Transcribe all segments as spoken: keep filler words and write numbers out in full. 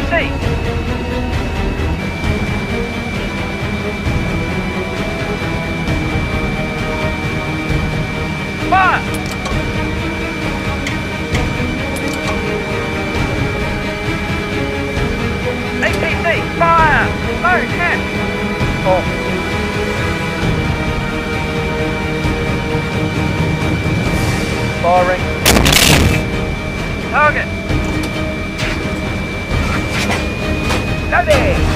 C! Fire! A P C! Fire! Load, catch! Off. Firing. Target! Steady!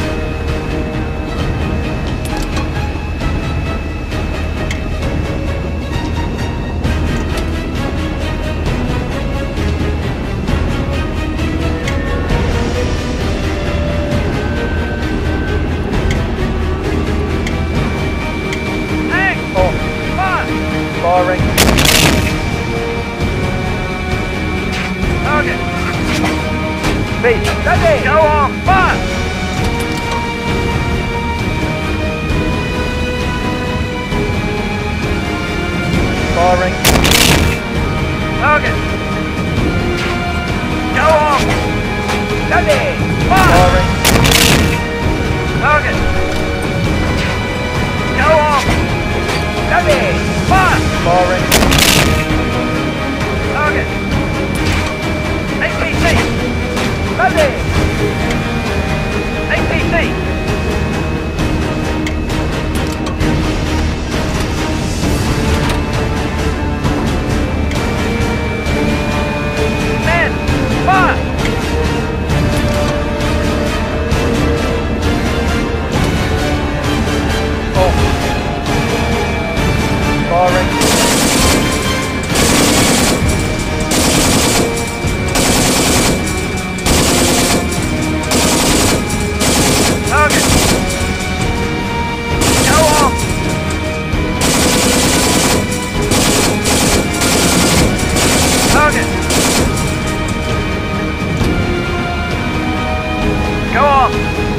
Firing. Target. Speed. Steady. Go on. Fire. Firing. Target. Go on. Steady. Fire. Firing. Target. Go on. Steady. Fire! Firing. Target. A P C. Ready. A P C. Men, fire! Oh. Firing. Target. Go on. Target. Go on.